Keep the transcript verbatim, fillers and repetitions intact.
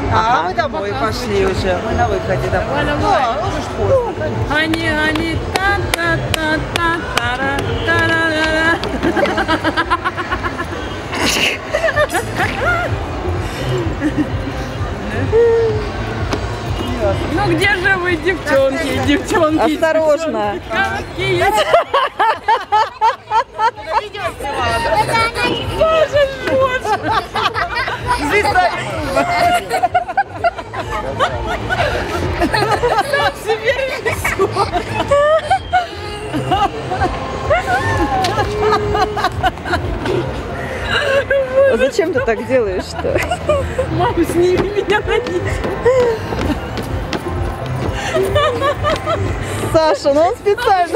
А, Ага. мы домой пошли уже. Мы на выходе домой. Давай, Ну, давай. а, уже ж поздно. Гони, гони, та-та-та-та-тара, тара-ра-ра. Ну где же вы, девчонки, девчонки? Осторожно. Какие? Звезда. А зачем ты так делаешь-то? Мама, сними меня на видео. Саша, ну он специально.